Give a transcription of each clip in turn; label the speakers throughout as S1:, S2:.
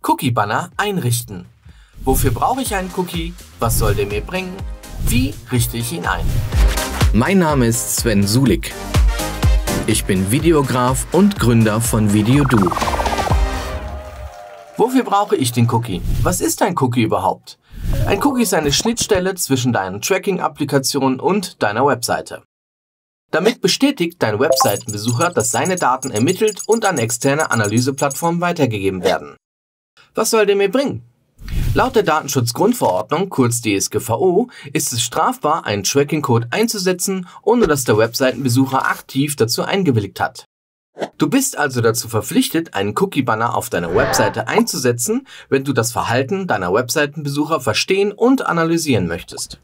S1: Cookie-Banner einrichten. Wofür brauche ich einen Cookie? Was soll der mir bringen? Wie richte ich ihn ein?
S2: Mein Name ist Sven Sulik. Ich bin Videograf und Gründer von VideoDo.
S1: Wofür brauche ich den Cookie? Was ist ein Cookie überhaupt? Ein Cookie ist eine Schnittstelle zwischen deinen Tracking-Applikationen und deiner Webseite. Damit bestätigt dein Webseitenbesucher, dass seine Daten ermittelt und an externe Analyseplattformen weitergegeben werden. Was soll der mir bringen? Laut der Datenschutzgrundverordnung, kurz DSGVO, ist es strafbar, einen Tracking-Code einzusetzen, ohne dass der Webseitenbesucher aktiv dazu eingewilligt hat. Du bist also dazu verpflichtet, einen Cookie-Banner auf deiner Webseite einzusetzen, wenn du das Verhalten deiner Webseitenbesucher verstehen und analysieren möchtest.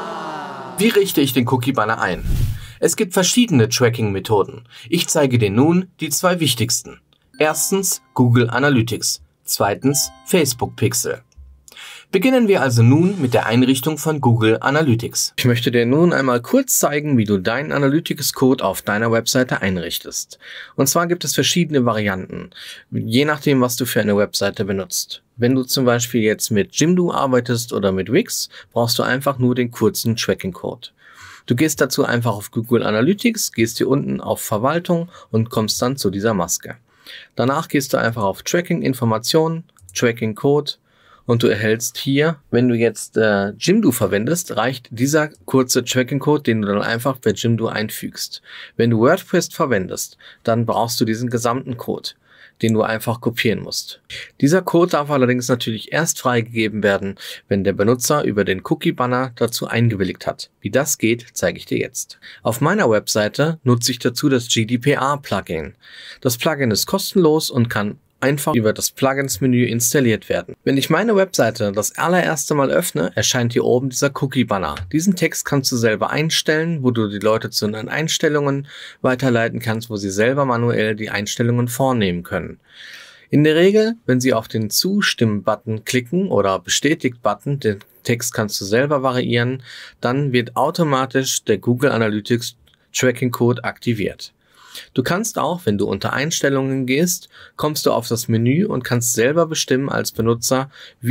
S1: Wie richte ich den Cookie-Banner ein? Es gibt verschiedene Tracking-Methoden. Ich zeige dir nun die zwei wichtigsten. Erstens Google Analytics, zweitens Facebook Pixel. Beginnen wir also nun mit der Einrichtung von Google Analytics.
S2: Ich möchte dir nun einmal kurz zeigen, wie du deinen Analytics-Code auf deiner Webseite einrichtest. Und zwar gibt es verschiedene Varianten, je nachdem, was du für eine Webseite benutzt. Wenn du zum Beispiel jetzt mit Jimdo arbeitest oder mit Wix, brauchst du einfach nur den kurzen Tracking-Code. Du gehst dazu einfach auf Google Analytics, gehst hier unten auf Verwaltung und kommst dann zu dieser Maske. Danach gehst du einfach auf Tracking Informationen, Tracking Code und du erhältst hier, wenn du jetzt Jimdo verwendest, reicht dieser kurze Tracking Code, den du dann einfach bei Jimdo einfügst. Wenn du WordPress verwendest, dann brauchst du diesen gesamten Code, den du einfach kopieren musst. Dieser Code darf allerdings natürlich erst freigegeben werden, wenn der Benutzer über den Cookie-Banner dazu eingewilligt hat. Wie das geht, zeige ich dir jetzt. Auf meiner Webseite nutze ich dazu das GDPR-Plugin. Das Plugin ist kostenlos und kann einfach über das Plugins-Menü installiert werden. Wenn ich meine Webseite das allererste Mal öffne, erscheint hier oben dieser Cookie-Banner. Diesen Text kannst du selber einstellen, wo du die Leute zu den Einstellungen weiterleiten kannst, wo sie selber manuell die Einstellungen vornehmen können. In der Regel, wenn sie auf den Zustimmen-Button klicken oder Bestätigt-Button, den Text kannst du selber variieren, dann wird automatisch der Google Analytics Tracking Code aktiviert. Du kannst auch, wenn du unter Einstellungen gehst, kommst du auf das Menü und kannst selber bestimmen als Benutzer,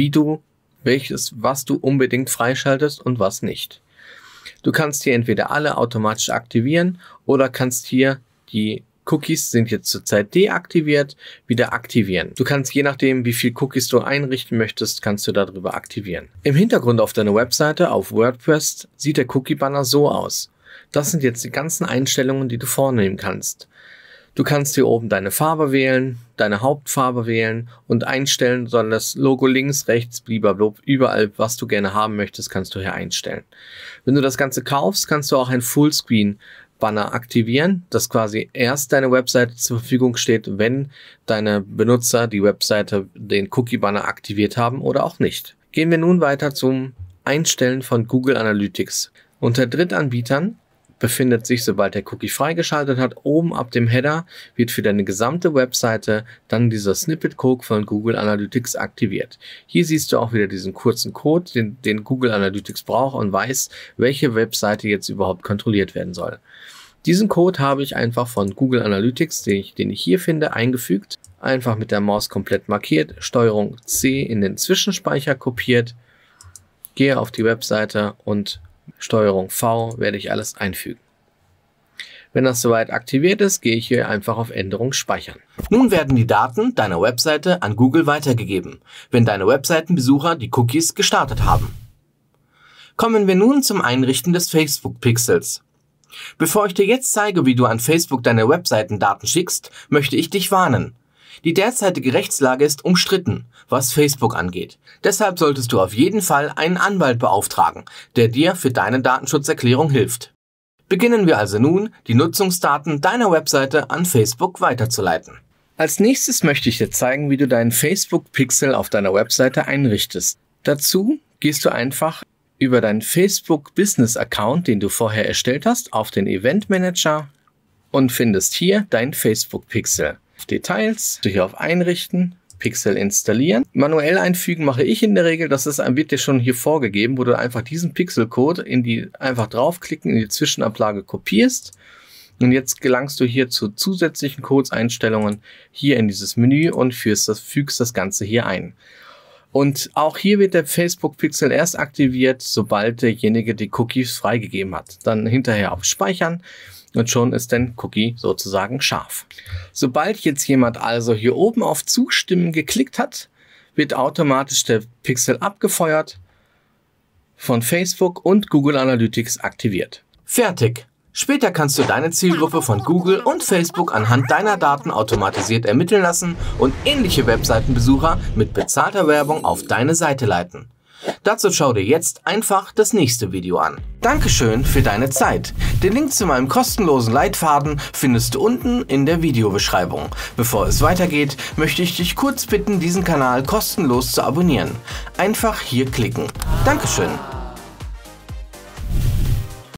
S2: was du unbedingt freischaltest und was nicht. Du kannst hier entweder alle automatisch aktivieren oder kannst hier die Cookies sind jetzt zurzeit deaktiviert, wieder aktivieren. Du kannst je nachdem, wie viel Cookies du einrichten möchtest, kannst du darüber aktivieren. Im Hintergrund auf deiner Webseite auf WordPress sieht der Cookie-Banner so aus. Das sind jetzt die ganzen Einstellungen, die du vornehmen kannst. Du kannst hier oben deine Farbe wählen, deine Hauptfarbe wählen und einstellen, soll das Logo links, rechts, blablabla, überall, was du gerne haben möchtest, kannst du hier einstellen. Wenn du das Ganze kaufst, kannst du auch ein Fullscreen-Banner aktivieren, das quasi erst deine Webseite zur Verfügung steht, wenn deine Benutzer die Webseite den Cookie-Banner aktiviert haben oder auch nicht. Gehen wir nun weiter zum Einstellen von Google Analytics. Unter Drittanbietern befindet sich, sobald der Cookie freigeschaltet hat, oben ab dem Header wird für deine gesamte Webseite dann dieser Snippet-Code von Google Analytics aktiviert. Hier siehst du auch wieder diesen kurzen Code, den Google Analytics braucht und weiß, welche Webseite jetzt überhaupt kontrolliert werden soll. Diesen Code habe ich einfach von Google Analytics, den ich hier finde, eingefügt. Einfach mit der Maus komplett markiert, STRG C in den Zwischenspeicher kopiert, gehe auf die Webseite und STRG V werde ich alles einfügen. Wenn das soweit aktiviert ist, gehe ich hier einfach auf Änderung speichern.
S1: Nun werden die Daten deiner Webseite an Google weitergegeben, wenn deine Webseitenbesucher die Cookies gestartet haben. Kommen wir nun zum Einrichten des Facebook Pixels. Bevor ich dir jetzt zeige, wie du an Facebook deine Webseitendaten schickst, möchte ich dich warnen. Die derzeitige Rechtslage ist umstritten, was Facebook angeht. Deshalb solltest du auf jeden Fall einen Anwalt beauftragen, der dir für deine Datenschutzerklärung hilft. Beginnen wir also nun, die Nutzungsdaten deiner Webseite an Facebook weiterzuleiten.
S2: Als nächstes möchte ich dir zeigen, wie du deinen Facebook Pixel auf deiner Webseite einrichtest. Dazu gehst du einfach über deinen Facebook Business Account, den du vorher erstellt hast, auf den Event Manager und findest hier dein Facebook Pixel. Auf Details, hier auf Einrichten, Pixel installieren. Manuell einfügen mache ich in der Regel, wird dir schon hier vorgegeben, wo du einfach diesen Pixelcode einfach draufklicken, in die Zwischenablage kopierst Und jetzt gelangst du hier zu zusätzlichen Codes-Einstellungen hier in dieses Menü und fügst das Ganze hier ein. Und auch hier wird der Facebook-Pixel erst aktiviert, sobald derjenige die Cookies freigegeben hat. Dann hinterher auf Speichern und schon ist der Cookie sozusagen scharf. Sobald jetzt jemand also hier oben auf Zustimmen geklickt hat, wird automatisch der Pixel abgefeuert, von Facebook und Google Analytics aktiviert.
S1: Fertig! Später kannst du deine Zielgruppe von Google und Facebook anhand deiner Daten automatisiert ermitteln lassen und ähnliche Webseitenbesucher mit bezahlter Werbung auf deine Seite leiten. Dazu schau dir jetzt einfach das nächste Video an. Dankeschön für deine Zeit. Den Link zu meinem kostenlosen Leitfaden findest du unten in der Videobeschreibung. Bevor es weitergeht, möchte ich dich kurz bitten, diesen Kanal kostenlos zu abonnieren. Einfach hier klicken. Dankeschön.